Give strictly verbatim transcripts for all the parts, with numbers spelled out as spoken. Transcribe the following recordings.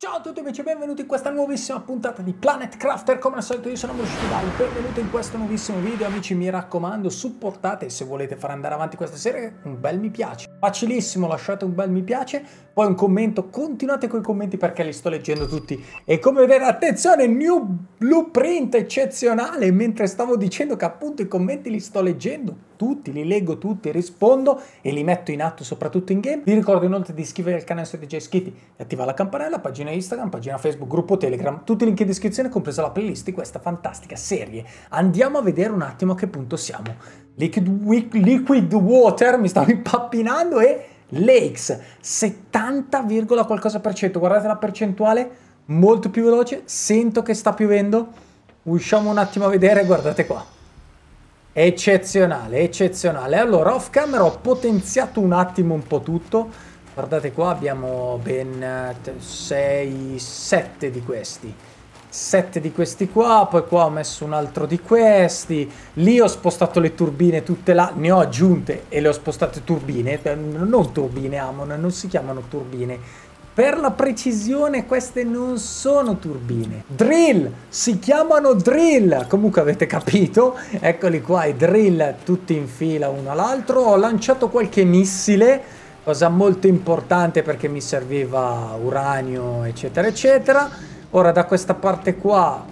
Ciao a tutti amici, benvenuti in questa nuovissima puntata di Planet Crafter. Come al solito io sono Moshidai, benvenuti in questo nuovissimo video. Amici, mi raccomando, supportate, se volete fare andare avanti questa serie, un bel mi piace. Facilissimo, lasciate un bel mi piace, poi un commento, continuate con i commenti perché li sto leggendo tutti. E come vedete, attenzione, new blueprint eccezionale, mentre stavo dicendo che appunto i commenti li sto leggendo tutti, li leggo tutti, rispondo e li metto in atto soprattutto in game. Vi ricordo inoltre di iscrivervi al canale se siete già iscritti e attivare la campanella, pagina Instagram, pagina Facebook, gruppo Telegram, tutti i link in descrizione, compresa la playlist di questa fantastica serie. Andiamo a vedere un attimo a che punto siamo. Liquid, liquid water, mi stavo impappinando, e lakes, settanta, qualcosa per cento, guardate la percentuale, molto più veloce, sento che sta piovendo, usciamo un attimo a vedere, guardate qua. Eccezionale, eccezionale. Allora, off camera ho potenziato un attimo un po' tutto. Guardate qua, abbiamo ben sei sette di questi. sette di questi qua, poi qua ho messo un altro di questi. Lì ho spostato le turbine tutte là, ne ho aggiunte e le ho spostate turbine, non turbine Amon, non si chiamano turbine. Per la precisione queste non sono turbine. Drill, si chiamano drill, comunque avete capito, eccoli qua i drill tutti in fila uno all'altro. Ho lanciato qualche missile, cosa molto importante perché mi serviva uranio eccetera eccetera. Ora da questa parte qua,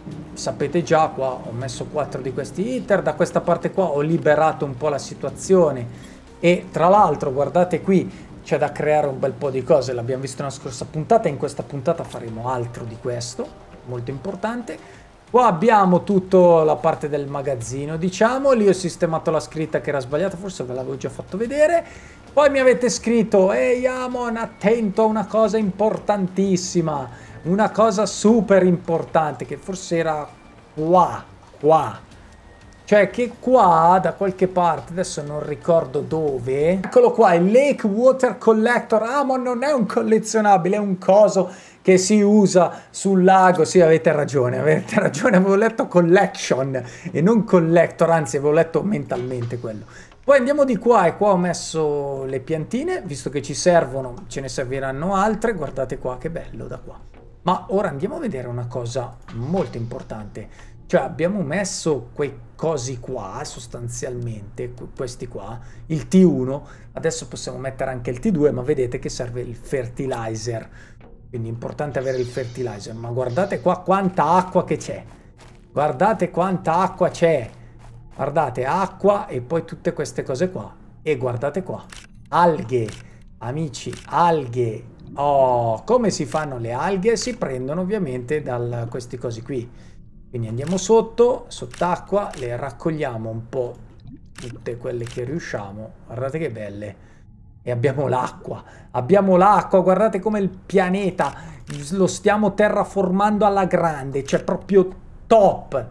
sapete già, qua ho messo quattro di questi hitter, da questa parte qua ho liberato un po' la situazione e tra l'altro guardate qui, c'è da creare un bel po' di cose, l'abbiamo visto nella scorsa puntata, in questa puntata faremo altro di questo, molto importante. Qua abbiamo tutta la parte del magazzino, diciamo, lì ho sistemato la scritta che era sbagliata, forse ve l'avevo già fatto vedere. Poi mi avete scritto, ehi Amon, attento a una cosa importantissima, una cosa super importante, che forse era qua, qua. Cioè che qua, da qualche parte, adesso non ricordo dove, eccolo qua, il Lake Water Collector. Amon non è un collezionabile, è un coso che si usa sul lago. Sì, avete ragione, avete ragione, avevo letto collection e non collector, anzi avevo letto mentalmente quello. Poi andiamo di qua e qua ho messo le piantine, visto che ci servono, ce ne serviranno altre, guardate qua che bello da qua. Ma ora andiamo a vedere una cosa molto importante. Cioè abbiamo messo quei cosi qua, sostanzialmente, questi qua, il T uno, adesso possiamo mettere anche il T due, ma vedete che serve il fertilizer, quindi è importante avere il fertilizer. Ma guardate qua quanta acqua che c'è, guardate quanta acqua c'è, guardate, acqua e poi tutte queste cose qua, e guardate qua, alghe, amici, alghe. Oh, come si fanno le alghe? Si prendono ovviamente da questi cosi qui. Quindi andiamo sotto, sott'acqua, le raccogliamo un po' tutte quelle che riusciamo. Guardate che belle. E abbiamo l'acqua. Abbiamo l'acqua, guardate come il pianeta lo stiamo terraformando alla grande. Cioè proprio top.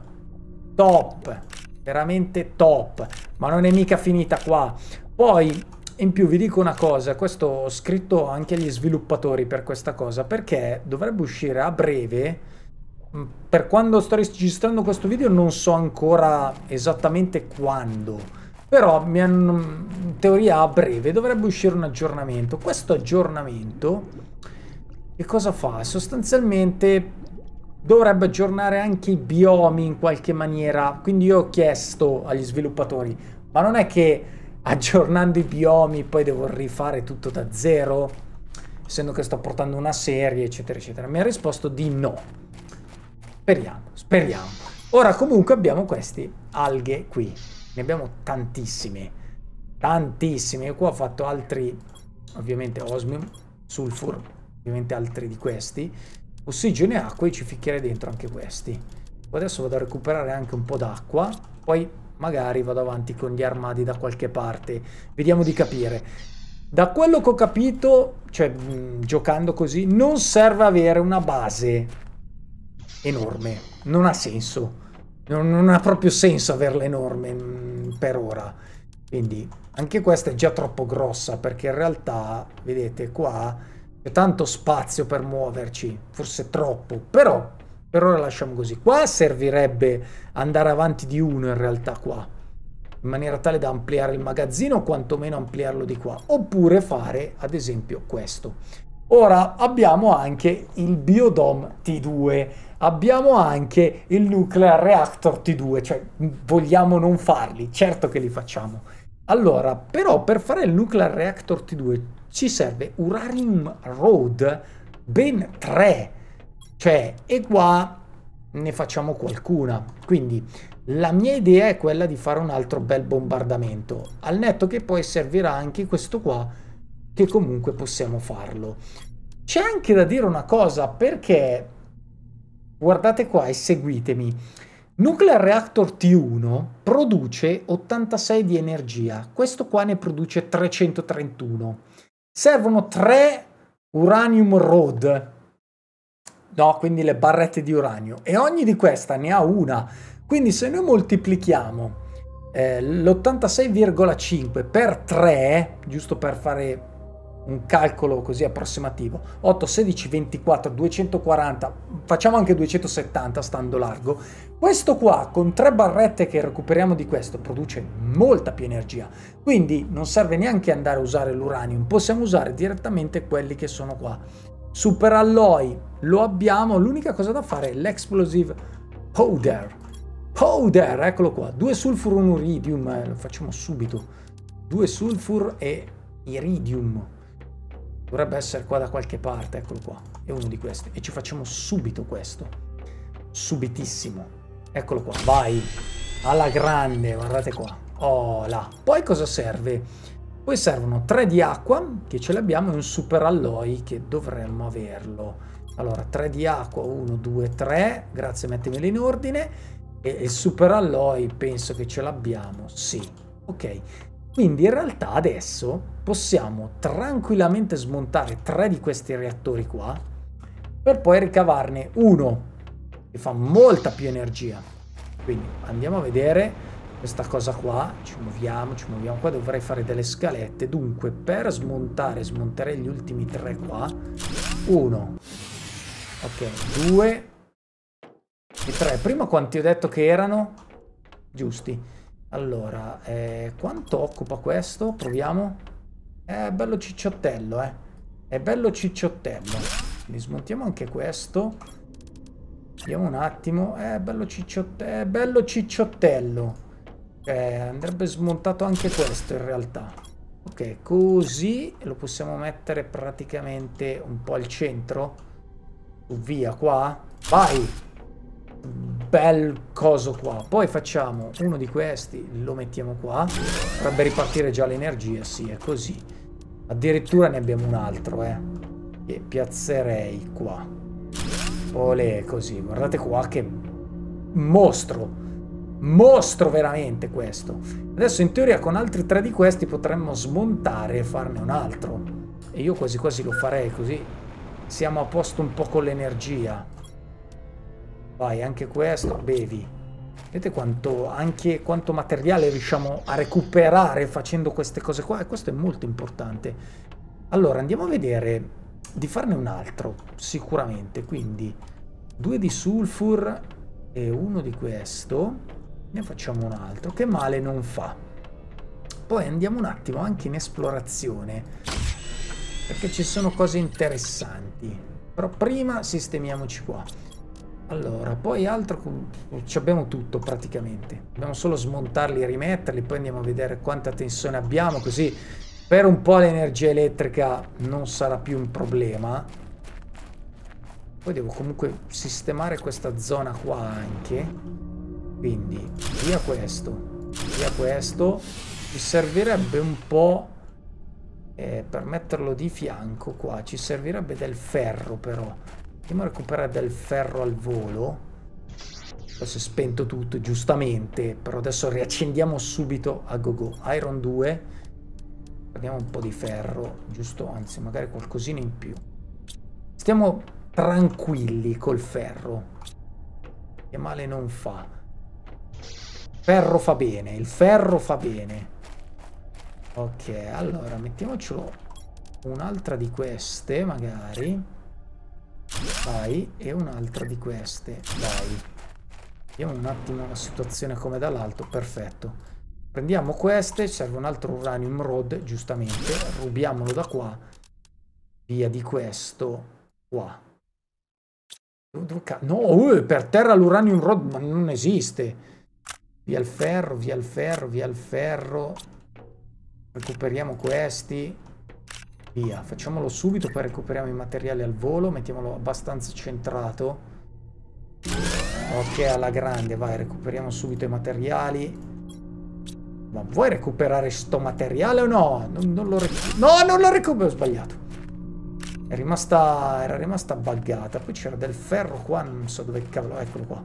Top. Veramente top. Ma non è mica finita qua. Poi, in più vi dico una cosa. Questo ho scritto anche agli sviluppatori per questa cosa. Perché dovrebbe uscire a breve... Per quando sto registrando questo video non so ancora esattamente quando, però mi hanno, in teoria a breve dovrebbe uscire un aggiornamento. Questo aggiornamento che cosa fa? Sostanzialmente dovrebbe aggiornare anche i biomi in qualche maniera, quindi io ho chiesto agli sviluppatori, ma non è che aggiornando i biomi poi devo rifare tutto da zero, essendo che sto portando una serie eccetera eccetera. Mi ha risposto di no. Speriamo, speriamo. Ora comunque abbiamo questi alghe qui, ne abbiamo tantissime, tantissime. Io qua ho fatto altri, ovviamente osmium, sulfur, ovviamente altri di questi, ossigeno e acqua, e ci ficchierei dentro anche questi. Poi adesso vado a recuperare anche un po' d'acqua, poi magari vado avanti con gli armadi da qualche parte, vediamo di capire. Da quello che ho capito, cioè mh, giocando così, non serve avere una base enorme, non ha senso, non, non ha proprio senso averla enorme mh, per ora, quindi anche questa è già troppo grossa, perché in realtà vedete qua c'è tanto spazio per muoverci, forse troppo, però per ora lasciamo così. Qua servirebbe andare avanti di uno in realtà qua, in maniera tale da ampliare il magazzino o quantomeno ampliarlo di qua, oppure fare ad esempio questo. Ora abbiamo anche il Biodome T due, abbiamo anche il Nuclear Reactor T due, cioè vogliamo non farli? Certo che li facciamo. Allora, però per fare il Nuclear Reactor T due ci serve Uranium Road ben tre, cioè, e qua ne facciamo qualcuna. Quindi la mia idea è quella di fare un altro bel bombardamento, al netto che poi servirà anche questo qua, che comunque possiamo farlo. C'è anche da dire una cosa, perché guardate qua e seguitemi. Nuclear Reactor T uno produce ottantasei di energia, questo qua ne produce trecentotrentuno. Servono tre Uranium Rod, no, quindi le barrette di uranio, e ogni di questa ne ha una. Quindi se noi moltiplichiamo eh, l'ottantasei virgola cinque per tre, giusto per fare un calcolo così approssimativo, otto, sedici, ventiquattro, duecentoquaranta, facciamo anche duecentosettanta stando largo, questo qua con tre barrette che recuperiamo di questo produce molta più energia, quindi non serve neanche andare a usare l'uranium, possiamo usare direttamente quelli che sono qua. Super alloy lo abbiamo, l'unica cosa da fare è l'explosive powder. Powder, eccolo qua, due sulfur, un iridium, eh, lo facciamo subito, due sulfur e iridium. Dovrebbe essere qua da qualche parte, eccolo qua, è uno di questi, e ci facciamo subito questo, subitissimo, eccolo qua, vai, alla grande, guardate qua, oh là. Poi cosa serve? Poi servono tre di acqua, che ce l'abbiamo, e un super alloy, che dovremmo averlo. Allora, tre di acqua, uno, due, tre, grazie, mettemeli in ordine, e il super alloy penso che ce l'abbiamo, sì, ok. Quindi in realtà adesso possiamo tranquillamente smontare tre di questi reattori qua per poi ricavarne uno che fa molta più energia. Quindi andiamo a vedere questa cosa qua, ci muoviamo, ci muoviamo qua, dovrei fare delle scalette. Dunque per smontare, smonterei gli ultimi tre qua. Uno, ok, due e tre. Prima quanti ho detto che erano? Giusti. Allora, eh, quanto occupa questo? Proviamo. È bello cicciottello, eh. È bello cicciottello. Quindi smontiamo anche questo. Vediamo un attimo. È bello cicciottello. È bello cicciottello. Eh, andrebbe smontato anche questo in realtà. Ok, così lo possiamo mettere praticamente un po' al centro. Via qua. Vai! Bel coso qua. Poi facciamo uno di questi, lo mettiamo qua, dovrebbe ripartire già l'energia, sì, è così. Addirittura ne abbiamo un altro, eh, che piazzerei qua. Olè, così, guardate qua che mostro, mostro veramente questo. Adesso in teoria con altri tre di questi potremmo smontare e farne un altro, e io quasi quasi lo farei, così siamo a posto un po' con l'energia. Vai, anche questo, bevi. Vedete quanto, anche quanto materiale riusciamo a recuperare facendo queste cose qua? E questo è molto importante. Allora, andiamo a vedere di farne un altro, sicuramente. Quindi, due di sulfur e uno di questo. Ne facciamo un altro, che male non fa. Poi andiamo un attimo anche in esplorazione, perché ci sono cose interessanti. Però prima sistemiamoci qua. Allora, poi altro, ci abbiamo tutto praticamente, dobbiamo solo smontarli e rimetterli, poi andiamo a vedere quanta tensione abbiamo, così per un po' l'energia elettrica non sarà più un problema. Poi devo comunque sistemare questa zona qua anche, quindi via questo, via questo, ci servirebbe un po' eh, per metterlo di fianco qua, ci servirebbe del ferro però. Andiamo a recuperare del ferro al volo. Adesso è spento tutto, giustamente, però adesso riaccendiamo subito a go go. Iron due. Prendiamo un po' di ferro, giusto, anzi magari qualcosina in più. Stiamo tranquilli col ferro, che male non fa. Ferro fa bene, il ferro fa bene. Ok, allora mettiamocelo un'altra di queste magari. Vai, e un'altra di queste, vai. Vediamo un attimo la situazione come dall'alto, perfetto. Prendiamo queste, serve un altro uranium rod, giustamente, rubiamolo da qua. via di questo qua. No, uh, per terra l'uranium rod, ma non esiste. Via il ferro, via il ferro, via il ferro. Recuperiamo questi. Via, facciamolo subito, poi recuperiamo i materiali al volo, mettiamolo abbastanza centrato. Ok, alla grande, vai, recuperiamo subito i materiali. Ma vuoi recuperare sto materiale o no? Non, non lo recupero. No, non lo recupero, ho sbagliato. È rimasta, era rimasta buggata. Poi c'era del ferro qua, non so dove cavolo, eccolo qua.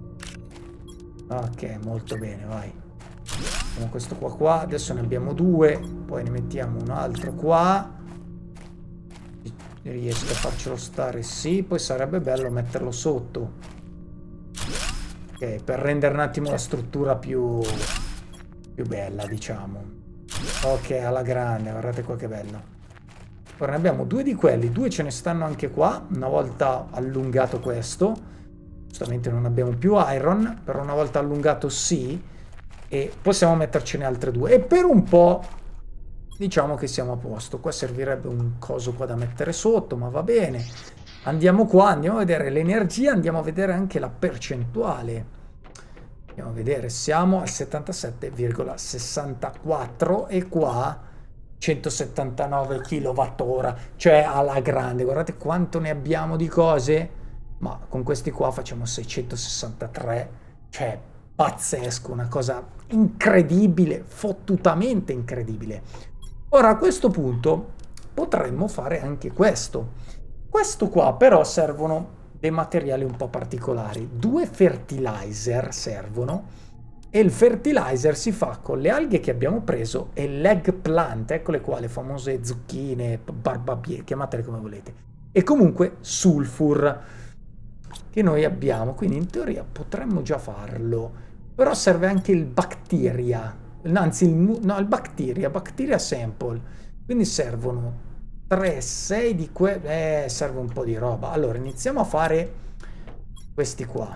Ok, molto bene, vai. Mettiamo questo qua qua, adesso ne abbiamo due, poi ne mettiamo un altro qua. Riesco a farcelo stare, sì, poi sarebbe bello metterlo sotto. Ok, per rendere un attimo la struttura più, più bella, diciamo. Ok, alla grande, guardate qua che bello. Ora ne abbiamo due di quelli, due ce ne stanno anche qua, una volta allungato questo. Giustamente non abbiamo più iron, però una volta allungato sì, e possiamo mettercene altre due. E per un po' diciamo che siamo a posto. Qua servirebbe un coso qua da mettere sotto, ma va bene. Andiamo qua, andiamo a vedere l'energia, andiamo a vedere anche la percentuale. Andiamo a vedere, siamo al settantasette virgola sessantaquattro e qua centosettantanove chilowattora, cioè alla grande. Guardate quanto ne abbiamo di cose, ma con questi qua facciamo seicentosessantatré, cioè pazzesco, una cosa incredibile, fottutamente incredibile. Ora a questo punto potremmo fare anche questo. Questo qua però servono dei materiali un po' particolari. Due fertilizer servono e il fertilizer si fa con le alghe che abbiamo preso e l'eggplant, eccole qua, le famose zucchine, barbabietole, chiamatele come volete. E comunque sulfur che noi abbiamo, quindi in teoria potremmo già farlo. Però serve anche il bacteria. Anzi, il, no, il bacteria, bacteria sample. Quindi servono tre, sei di que... Eh, serve un po' di roba. Allora, iniziamo a fare questi qua.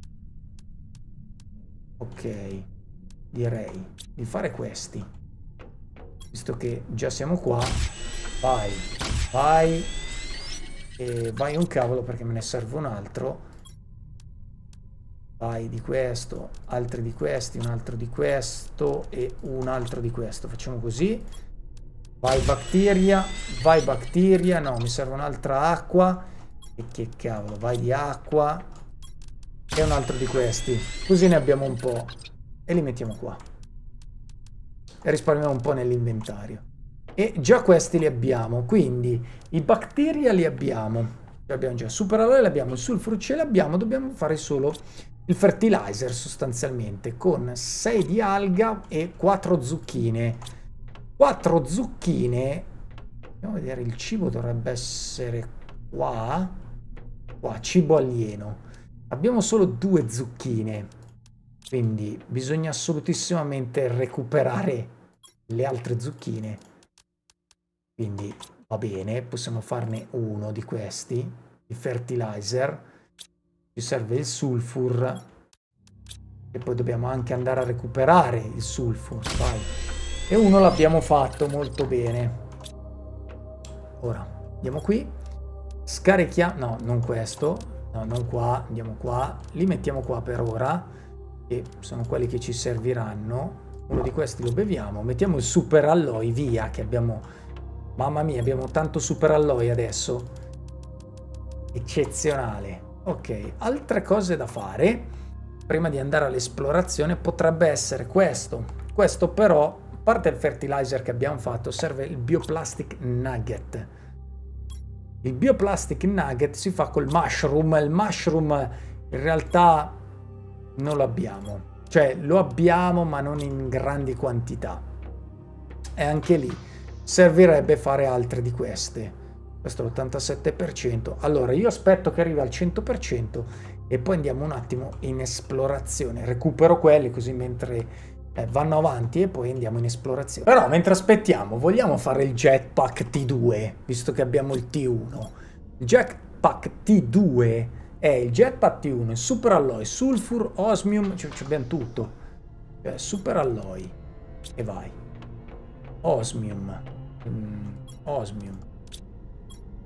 Ok, direi di fare questi. Visto che già siamo qua, vai, vai. E vai un cavolo perché me ne serve un altro. Vai di questo, altri di questi, un altro di questo e un altro di questo. Facciamo così. Vai bacteria, vai bacteria. No, mi serve un'altra acqua. E che cavolo, vai di acqua. E un altro di questi. Così ne abbiamo un po'. E li mettiamo qua. E risparmiamo un po' nell'inventario. E già questi li abbiamo. Quindi i bacteria li abbiamo. Li abbiamo già. Superalloy li abbiamo. Il sulfuro ce l'abbiamo. Dobbiamo fare solo il fertilizer sostanzialmente con sei di alga e quattro zucchine. quattro zucchine. Andiamo a vedere, il cibo dovrebbe essere qua. Qua, cibo alieno. Abbiamo solo due zucchine. Quindi bisogna assolutissimamente recuperare le altre zucchine. Quindi va bene, possiamo farne uno di questi. Il fertilizer. Ci serve il sulfur e poi dobbiamo anche andare a recuperare il sulfur, vai. E uno l'abbiamo fatto molto bene. Ora andiamo qui, scarichiamo, no, non questo, no, non qua, andiamo qua, li mettiamo qua per ora e sono quelli che ci serviranno. Uno di questi lo beviamo, mettiamo il super alloy via, che abbiamo, mamma mia, abbiamo tanto super alloy adesso, eccezionale. Ok, altre cose da fare prima di andare all'esplorazione potrebbe essere questo. Questo però, a parte il fertilizer che abbiamo fatto, serve il bioplastic nugget. Il bioplastic nugget si fa col mushroom. Il mushroom in realtà non lo abbiamo. Cioè lo abbiamo ma non in grandi quantità. E anche lì servirebbe fare altre di queste. Questo è l'ottantasette per cento. Allora io aspetto che arrivi al cento per cento e poi andiamo un attimo in esplorazione. Recupero quelli così mentre eh, vanno avanti e poi andiamo in esplorazione. Però mentre aspettiamo vogliamo fare il jetpack T due, visto che abbiamo il T uno. Il jetpack T due è il jetpack T uno, il super alloy, sulfur, osmium, cioè abbiamo tutto. Cioè super alloy e vai. Osmium. Mm, osmium.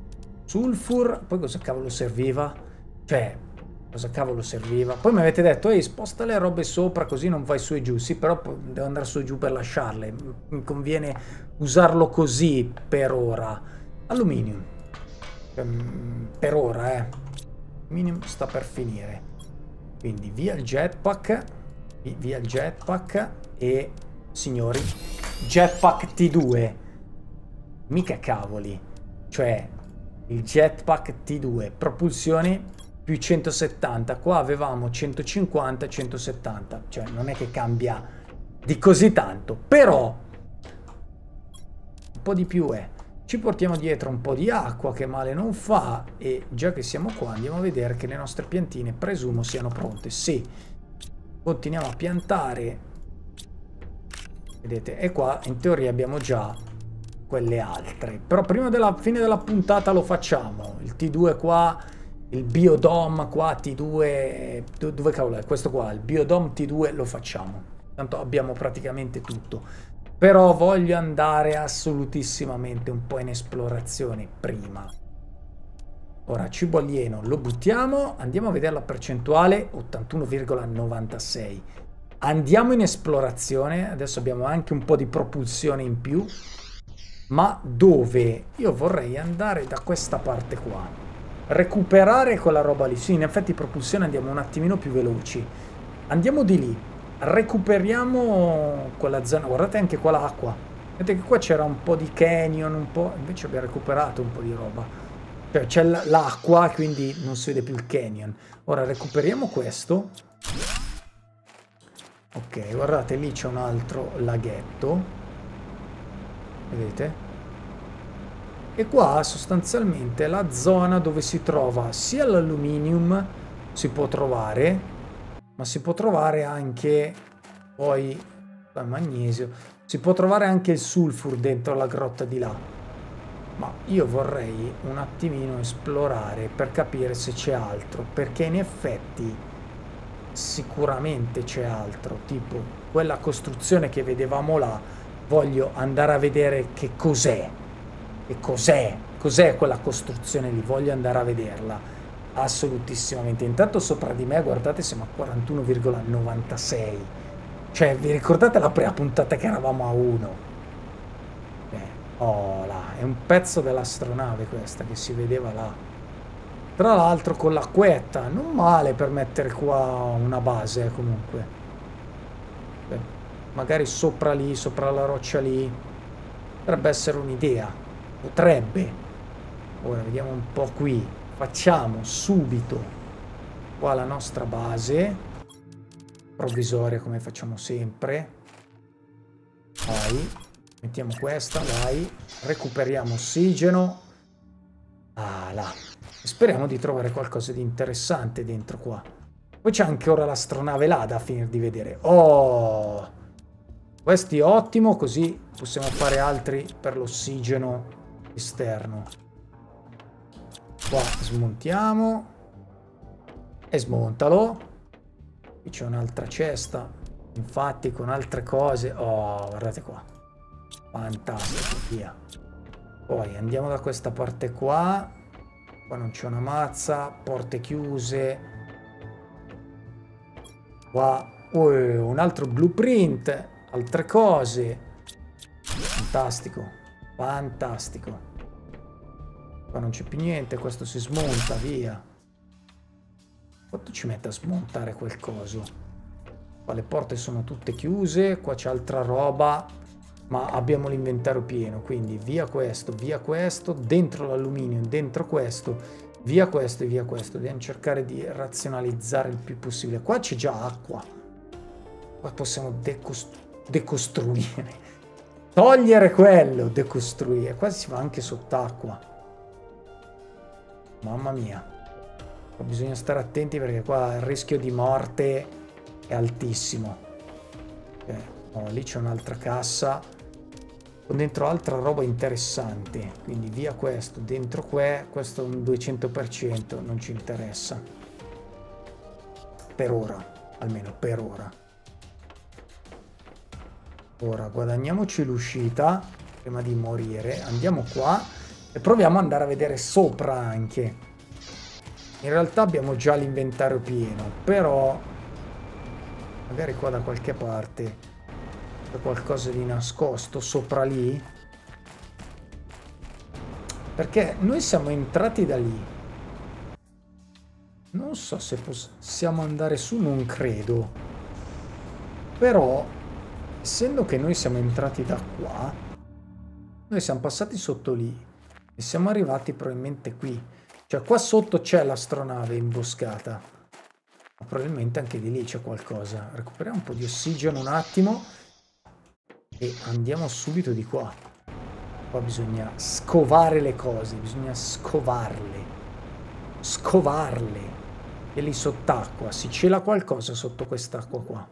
sulfur, poi cosa cavolo serviva? Cioè, cosa cavolo serviva? Poi mi avete detto, ehi, sposta le robe sopra così non vai su e giù. Sì, però devo andare su e giù per lasciarle. Mi conviene usarlo così per ora. Alluminio. Per ora, eh. Alluminio sta per finire. Quindi via il jetpack. Via il jetpack. E, signori, jetpack T due. Mica cavoli. Cioè, il jetpack T due. Propulsione più centosettanta. Qua avevamo centocinquanta, centosettanta. Cioè, non è che cambia di così tanto. Però, un po' di più è. Ci portiamo dietro un po' di acqua che male non fa. E già che siamo qua andiamo a vedere che le nostre piantine presumo siano pronte. Sì. Continuiamo a piantare. Vedete? E qua in teoria abbiamo già quelle altre. Però prima della fine della puntata lo facciamo. Il T due qua, il Biodome qua, T due... Dove cavolo è? Questo qua, il Biodome T due lo facciamo. Tanto abbiamo praticamente tutto. Però voglio andare assolutissimamente un po' in esplorazione prima. Ora, cibo alieno lo buttiamo. Andiamo a vedere la percentuale, ottantuno virgola novantasei. Andiamo in esplorazione. Adesso abbiamo anche un po' di propulsione in più. Ma dove? Io vorrei andare da questa parte qua. Recuperare quella roba lì. Sì, in effetti propulsione andiamo un attimino più veloci. Andiamo di lì. Recuperiamo quella zona. Guardate anche qua l'acqua. Vedete che qua c'era un po' di canyon, un po'... Invece abbiamo recuperato un po' di roba. Cioè c'è l'acqua, quindi non si vede più il canyon. Ora recuperiamo questo. Ok, guardate, lì c'è un altro laghetto. Vedete? E qua sostanzialmente è la zona dove si trova sia l'aluminium, si può trovare, ma si può trovare anche poi il magnesio, si può trovare anche il sulfur dentro la grotta di là. Ma io vorrei un attimino esplorare per capire se c'è altro, perché in effetti sicuramente c'è altro, tipo quella costruzione che vedevamo là, voglio andare a vedere che cos'è, che cos'è, cos'è quella costruzione lì, voglio andare a vederla. Assolutissimamente. Intanto sopra di me, guardate, siamo a quarantuno virgola novantasei. Cioè, vi ricordate la prima puntata che eravamo a uno? Eh, oh là, è un pezzo dell'astronave questa che si vedeva là. Tra l'altro con l'acquetta, non male per mettere qua una base, eh, comunque. Beh, magari sopra lì, sopra la roccia lì. Potrebbe essere un'idea. Potrebbe. Ora vediamo un po' qui. Facciamo subito qua la nostra base provvisoria come facciamo sempre. Vai, mettiamo questa, vai, recuperiamo ossigeno. Ah là, speriamo di trovare qualcosa di interessante dentro qua. Poi c'è anche ora l'astronave là da finire di vedere. Oh, questo è ottimo, così possiamo fare altri per l'ossigeno esterno. Qua smontiamo e smontalo. Qui c'è un'altra cesta, infatti con altre cose. Oh, guardate qua, fantastico, via. Poi andiamo da questa parte qua. Qua non c'è una mazza, porte chiuse. Qua oh, un altro blueprint, altre cose. Fantastico, fantastico. Qua non c'è più niente, questo si smonta, via. Quanto ci mette a smontare quel coso? Qua le porte sono tutte chiuse, qua c'è altra roba, ma abbiamo l'inventario pieno, quindi via questo, via questo, dentro l'alluminio, dentro questo, via questo e via questo. Dobbiamo cercare di razionalizzare il più possibile. Qua c'è già acqua. Qua possiamo decostru- decostruire. Togliere quello, decostruire. Qua si va anche sott'acqua. Mamma mia, bisogna stare attenti perché qua il rischio di morte è altissimo. Okay. Oh, lì c'è un'altra cassa con dentro altra roba interessante, quindi via questo, dentro qua, questo è un duecento per cento, non ci interessa per ora, almeno per ora. Ora guadagniamoci l'uscita prima di morire. Andiamo qua E proviamo ad andare a vedere sopra anche. In realtà abbiamo già l'inventario pieno, però magari qua da qualche parte c'è qualcosa di nascosto sopra lì. Perché noi siamo entrati da lì. Non so se possiamo andare su, non credo. Però, essendo che noi siamo entrati da qua, noi siamo passati sotto lì e siamo arrivati probabilmente qui. Cioè qua sotto c'è l'astronave imboscata. Ma probabilmente anche di lì c'è qualcosa. Recuperiamo un po' di ossigeno un attimo e andiamo subito di qua. Qua bisogna scovare le cose, bisogna scovarle. Scovarle. E lì sott'acqua, si cela qualcosa sotto quest'acqua qua.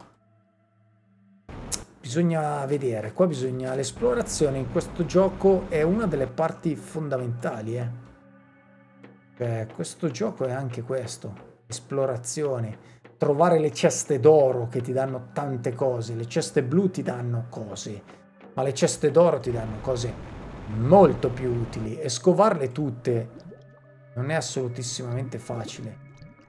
Bisogna vedere, qua bisogna... L'esplorazione in questo gioco è una delle parti fondamentali, eh. Cioè, questo gioco è anche questo. Esplorazione. Trovare le ceste d'oro che ti danno tante cose. Le ceste blu ti danno cose. Ma le ceste d'oro ti danno cose molto più utili. E scovarle tutte non è assolutissimamente facile.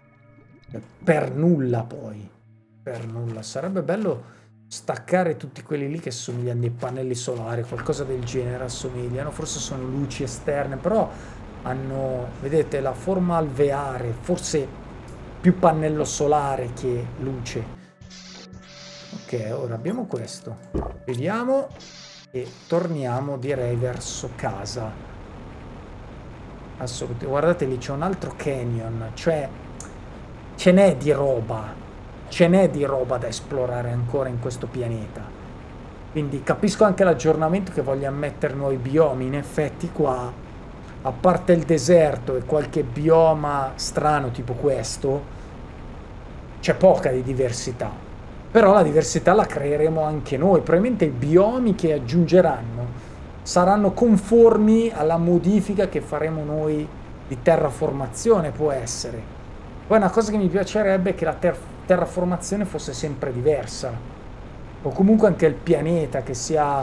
Per nulla poi. Per nulla. Sarebbe bello staccare tutti quelli lì che somigliano dei pannelli solari. Qualcosa del genere assomigliano. Forse sono luci esterne. Però hanno, vedete, la forma alveare. Forse più pannello solare che luce. Ok, ora abbiamo questo. Vediamo e torniamo, direi, verso casa. Assolutamente. Guardate lì, c'è un altro canyon. Cioè, ce n'è di roba. Ce n'è di roba da esplorare ancora in questo pianeta. Quindi capisco anche l'aggiornamento che voglia mettere nuovi biomi. In effetti qua, a parte il deserto e qualche bioma strano tipo questo, c'è poca di diversità. Però la diversità la creeremo anche noi. Probabilmente i biomi che aggiungeranno saranno conformi alla modifica che faremo noi di terraformazione, può essere. Poi una cosa che mi piacerebbe è che la ter terraformazione fosse sempre diversa. O comunque anche il pianeta che sia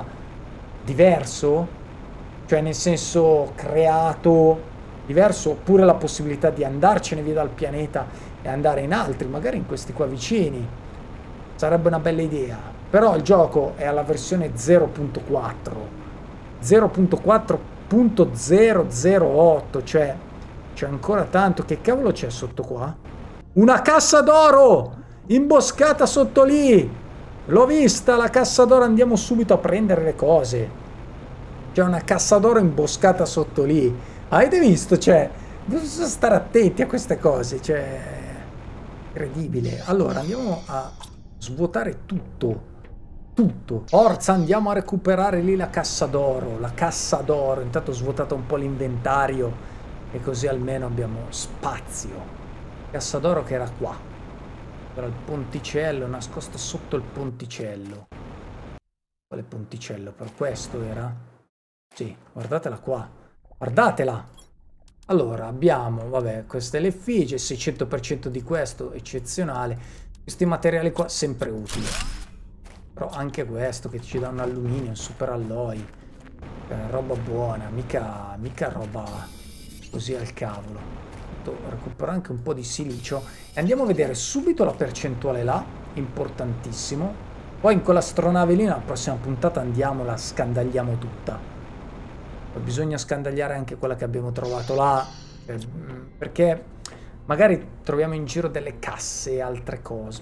diverso, cioè nel senso creato diverso, oppure la possibilità di andarcene via dal pianeta e andare in altri, magari in questi qua vicini. Sarebbe una bella idea. Però il gioco è alla versione zero punto quattro. zero punto quattro punto zero zero otto, cioè c'è ancora tanto. Che cavolo c'è sotto qua? Una cassa d'oro! Imboscata sotto lì! L'ho vista la cassa d'oro, andiamo subito a prendere le cose. C'è una cassa d'oro imboscata sotto lì. Avete visto? Cioè, bisogna stare attenti a queste cose, cioè... incredibile. Allora, andiamo a svuotare tutto. Tutto. Forza, andiamo a recuperare lì la cassa d'oro. La cassa d'oro. Intanto ho svuotato un po' l'inventario e così almeno abbiamo spazio. Cassa d'oro che era qua. Era il ponticello, nascosto sotto il ponticello. Quale ponticello? Per questo era? Sì, guardatela qua. Guardatela! Allora, abbiamo, vabbè, queste le effigie, seicento per cento di questo, eccezionale. Questi materiali qua, sempre utili. Però anche questo che ci dà un alluminio, un super alloy. Eh, roba buona, mica, mica roba così al cavolo. Recupero anche un po' di silicio e andiamo a vedere subito la percentuale là, importantissimo. Poi in quell'astronave lì nella prossima puntata andiamo, la scandagliamo tutta. Poi bisogna scandagliare anche quella che abbiamo trovato là, perché magari troviamo in giro delle casse e altre cose.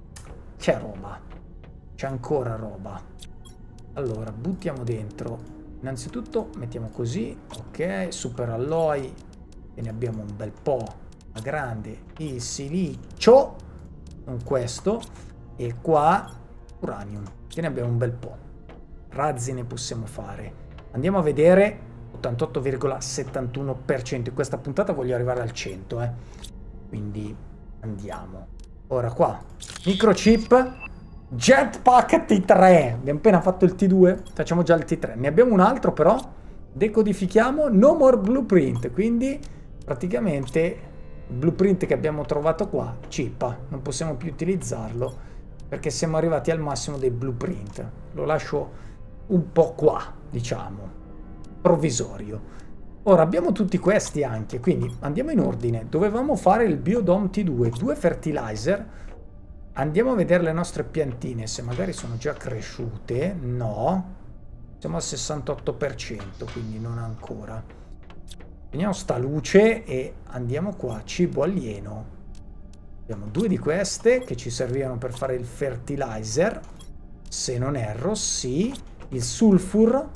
C'è roba, c'è ancora roba. Allora buttiamo dentro, innanzitutto mettiamo così, ok, super alloy. E ne abbiamo un bel po', ma grande, il silicio, con questo, e qua uranium, che ne abbiamo un bel po'. Razzi ne possiamo fare. Andiamo a vedere, ottantotto virgola settantuno per cento, in questa puntata voglio arrivare al cento, eh. Quindi andiamo. Ora qua, microchip, jetpack T tre, abbiamo appena fatto il T due, facciamo già il T tre. Ne abbiamo un altro però, decodifichiamo, no more blueprint, quindi... praticamente il blueprint che abbiamo trovato qua cippa, non possiamo più utilizzarlo perché siamo arrivati al massimo dei blueprint. Lo lascio un po' qua, diciamo, provvisorio. Ora abbiamo tutti questi anche, quindi andiamo in ordine. Dovevamo fare il Biodome T due, due fertilizer. Andiamo a vedere le nostre piantine, se magari sono già cresciute. No, siamo al sessantotto per cento, quindi non ancora. Prendiamo sta luce e andiamo qua, cibo alieno. Abbiamo due di queste che ci servivano per fare il fertilizer, se non erro, sì. Il sulfur,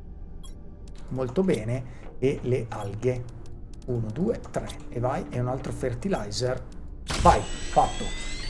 molto bene. E le alghe, uno, due, tre, e vai, e un altro fertilizer, vai, fatto.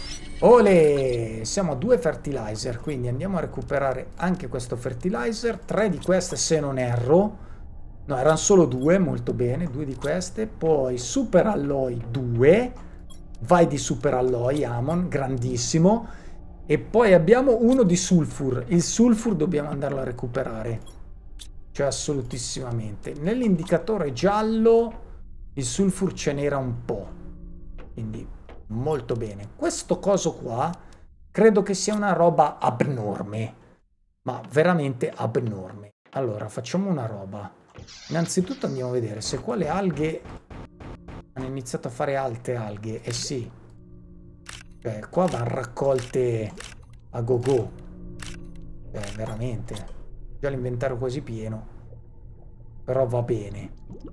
Olè, siamo a due fertilizer, quindi andiamo a recuperare anche questo fertilizer, tre di queste se non erro, no, erano solo due, molto bene, due di queste, poi super alloy due, vai di super alloy, Amon, grandissimo, e poi abbiamo uno di sulfur, il sulfur dobbiamo andarlo a recuperare. Cioè assolutissimamente. Nell'indicatore giallo il sulfur ce n'era un po'. Quindi molto bene. Questo coso qua credo che sia una roba abnorme. Ma veramente abnorme. Allora facciamo una roba. Innanzitutto andiamo a vedere se qua le alghe hanno iniziato a fare alte alghe. Eh sì. Cioè qua vanno raccolte a go go. Cioè veramente. Già l'inventario quasi pieno, però va bene.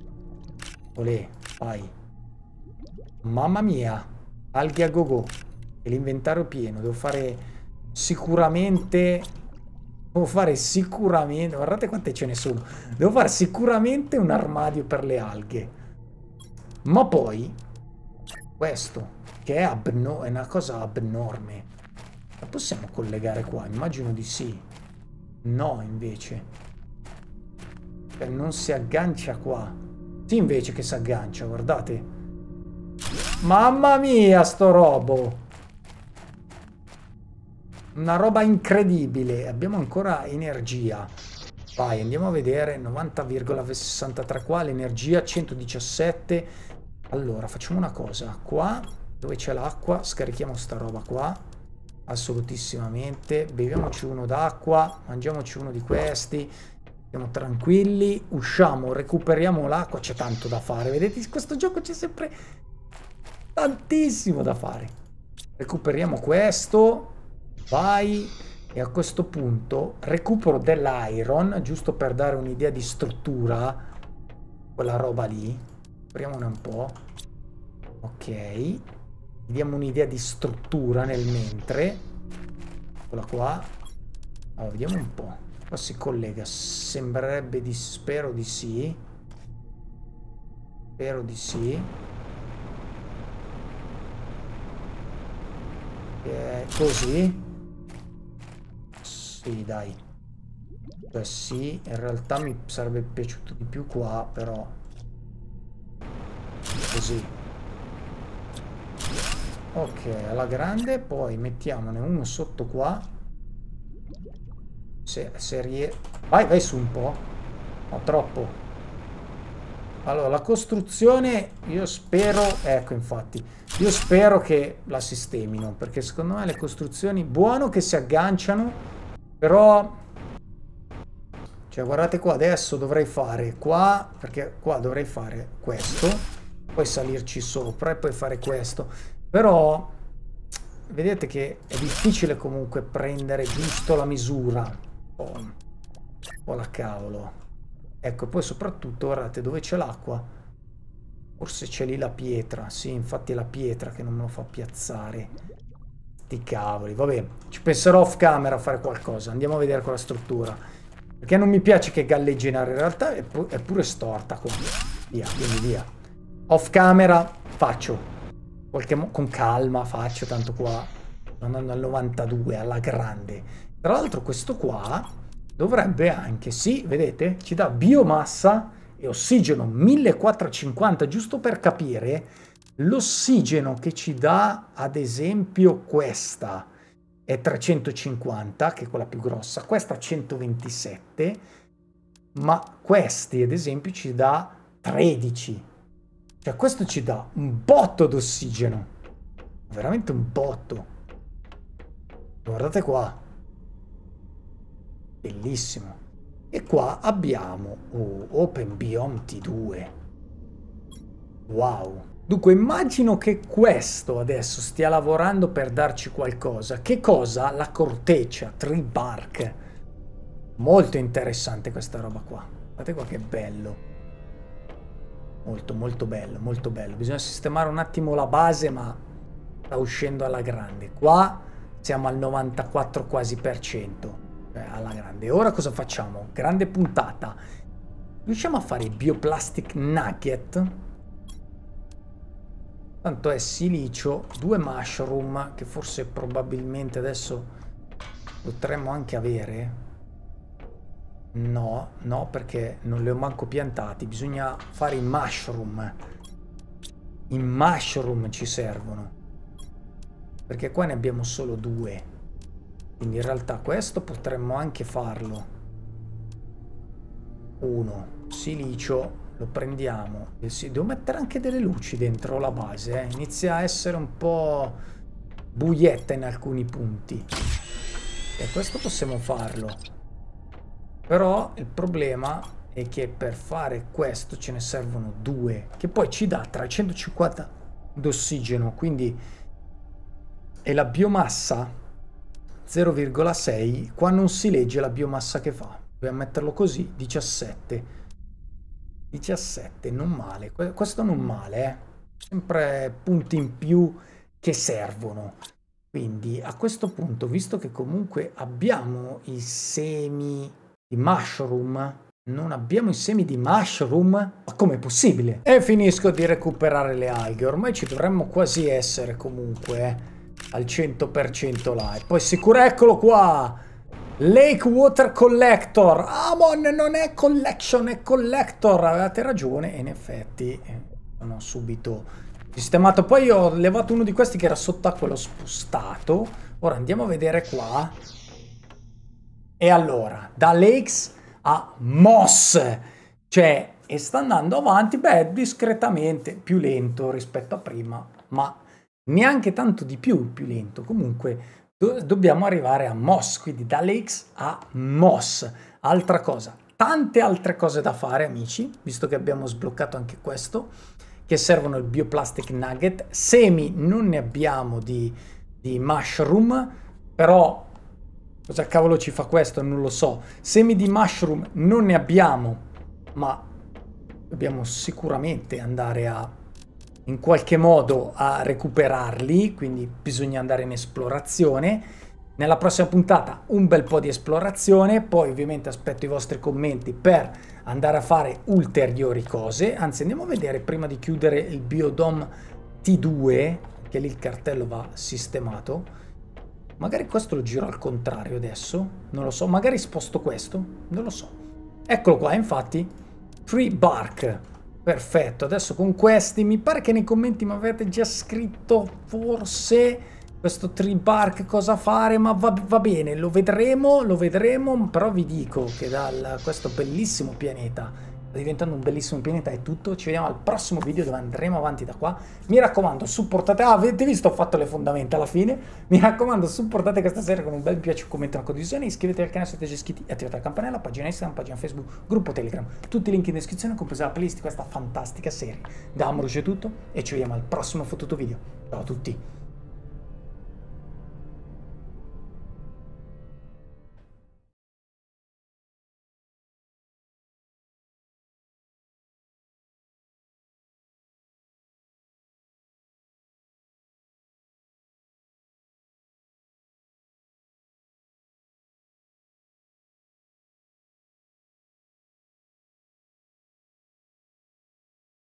Olè, vai. Mamma mia, alghe a go go e l'inventario pieno. Devo fare sicuramente devo fare sicuramente guardate quante ce ne sono. Devo fare sicuramente un armadio per le alghe. Ma poi questo che è, abno- è una cosa abnorme, la possiamo collegare qua? Immagino di sì. No, invece. Cioè, non si aggancia qua. Sì, invece che si aggancia, guardate. Mamma mia, sto robo. Una roba incredibile. Abbiamo ancora energia. Vai, andiamo a vedere. novanta virgola sessantatré qua, l'energia, centodiciassette. Allora, facciamo una cosa. Qua, dove c'è l'acqua, scarichiamo sta roba qua. Assolutissimamente. Beviamoci uno d'acqua, mangiamoci uno di questi, stiamo tranquilli, usciamo, recuperiamo l'acqua. C'è tanto da fare, vedete, in questo gioco c'è sempre tantissimo da fare. Recuperiamo questo, vai, e a questo punto recupero dell'iron, giusto per dare un'idea di struttura, quella roba lì. Apriamone un po'. Ok, diamo un'idea di struttura nel mentre. Eccola qua. Allora, vediamo un po'. Qua si collega. Sembrerebbe di... Spero di sì. Spero di sì. Eh, così. Sì, dai. Cioè sì, in realtà mi sarebbe piaciuto di più qua, però... Così. Ok, alla grande, poi mettiamone uno sotto qua. Se, se rie... Vai, vai su un po'. No, troppo. Allora, la costruzione, io spero... Ecco, infatti. Io spero che la sistemino, perché secondo me le costruzioni... Buono che si agganciano, però... Cioè, guardate qua, adesso dovrei fare qua, perché qua dovrei fare questo, poi salirci sopra e poi fare questo. Però vedete che è difficile comunque prendere giusto la misura. Oh, oh la cavolo. Ecco, poi soprattutto guardate dove c'è l'acqua. Forse c'è lì la pietra. Sì, infatti è la pietra che non me lo fa piazzare. Sti cavoli. Vabbè, ci penserò off camera a fare qualcosa. Andiamo a vedere con la struttura. Perché non mi piace che galleggiare. In realtà è, pu è pure storta qua. Via, quindi via. Off camera faccio. Qualche con calma faccio, tanto qua andando al novantadue alla grande. Tra l'altro questo qua dovrebbe anche, sì, vedete, ci dà biomassa e ossigeno millequattrocentocinquanta, giusto per capire l'ossigeno che ci dà, ad esempio questa è trecentocinquanta, che è quella più grossa, questa centoventisette, ma questi ad esempio ci dà tredici. Cioè questo ci dà un botto d'ossigeno, veramente un botto. Guardate qua, bellissimo. E qua abbiamo oh, Open Biome T due. Wow. Dunque immagino che questo adesso stia lavorando per darci qualcosa. Che cosa? La corteccia, Tree Bark. Molto interessante questa roba qua. Guardate qua che bello. Molto molto bello, molto bello. Bisogna sistemare un attimo la base, ma sta uscendo alla grande. Qua siamo al novantaquattro quasi per cento. Cioè alla grande. Ora cosa facciamo? Grande puntata. Riusciamo a fare i bioplastic nugget. Tanto è silicio, due mushroom che forse probabilmente adesso potremmo anche avere. No, no, perché non li ho manco piantati. Bisogna fare i mushroom. I mushroom ci servono. Perché qua ne abbiamo solo due. Quindi in realtà questo potremmo anche farlo. Uno, silicio, lo prendiamo. Devo mettere anche delle luci dentro la base, eh. Inizia a essere un po' buietta in alcuni punti. E questo possiamo farlo. Però il problema è che per fare questo ce ne servono due, che poi ci dà trecentocinquanta d'ossigeno, quindi è la biomassa zero virgola sei. Qua non si legge la biomassa che fa. Dobbiamo metterlo così, diciassette. diciassette, non male. Questo non male, eh. Sempre punti in più che servono. Quindi a questo punto, visto che comunque abbiamo i semi di mushroom, non abbiamo i semi di mushroom? Ma com'è possibile? E finisco di recuperare le alghe. Ormai ci dovremmo quasi essere comunque, eh, al cento per cento là. E poi sicuro, eccolo qua! Lake Water Collector. Amon non è collection, è collector. Avevate ragione, e in effetti eh, sono subito sistemato. Poi ho levato uno di questi che era sott'acqua e l'ho spostato. Ora andiamo a vedere qua. E allora, da Lakes a Moss. Cioè, e sta andando avanti, beh, discretamente più lento rispetto a prima, ma neanche tanto di più più lento. Comunque do dobbiamo arrivare a Moss, quindi da Lakes a Moss. Altra cosa, tante altre cose da fare, amici, visto che abbiamo sbloccato anche questo, che servono il bioplastic nugget. Semi non ne abbiamo di, di mushroom, però cosa cavolo ci fa questo? Non lo so. Semi di mushroom non ne abbiamo, ma dobbiamo sicuramente andare a in qualche modo a recuperarli, quindi bisogna andare in esplorazione. Nella prossima puntata un bel po' di esplorazione, poi ovviamente aspetto i vostri commenti per andare a fare ulteriori cose. Anzi, andiamo a vedere prima di chiudere il Biodome T due, che lì il cartello va sistemato. Magari questo lo giro al contrario adesso, non lo so, magari sposto questo, non lo so. Eccolo qua, infatti, Tree Bark. Perfetto, adesso con questi, mi pare che nei commenti mi avete già scritto forse questo Tree Bark cosa fare, ma va, va bene, lo vedremo, lo vedremo, però vi dico che da questo bellissimo pianeta sta diventando un bellissimo pianeta, è tutto. Ci vediamo al prossimo video dove andremo avanti da qua. Mi raccomando, supportate, ah, avete visto, ho fatto le fondamenta alla fine, mi raccomando, supportate questa serie con un bel mi piace, un commento, una condivisione, iscrivetevi al canale se siete già iscritti e attivate la campanella, pagina Instagram, pagina Facebook, gruppo Telegram, tutti i link in descrizione, compresa la playlist di questa fantastica serie. Da Ambrogio è tutto e ci vediamo al prossimo fottuto video. Ciao a tutti!